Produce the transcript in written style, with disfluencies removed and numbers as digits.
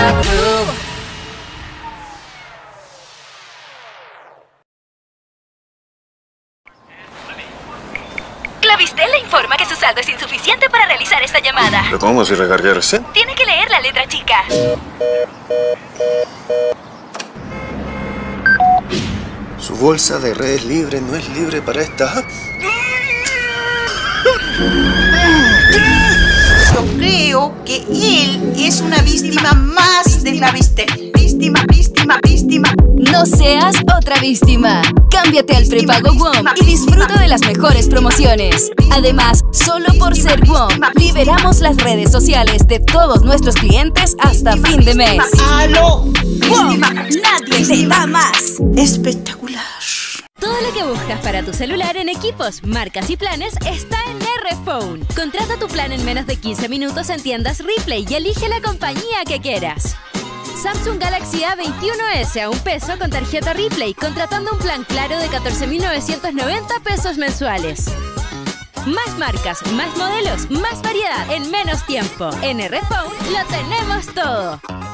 Media Group. Clavistel le informa que su saldo es insuficiente para realizar esta llamada. ¿Pero cómo si recargarse? Tiene que leer la letra chica. Su bolsa de redes libre no es libre para esta. Yo creo que él es una víctima más de Clavistel. Víctima. No seas otra víctima. Cámbiate al prepago WOM y disfruta de las mejores promociones. Además, solo por ser WOM, liberamos las redes sociales de todos nuestros clientes hasta fin de mes. ¡Aló! WOM, nadie te da más. Espectacular. Todo lo que buscas para tu celular en equipos, marcas y planes está en R-Phone. Contrata tu plan en menos de 15 minutos en tiendas Ripley y elige la compañía que quieras. Samsung Galaxy A21s a $1 con tarjeta Ripley, contratando un plan claro de 14.990 pesos mensuales. Más marcas, más modelos, más variedad en menos tiempo. En R-Phone lo tenemos todo.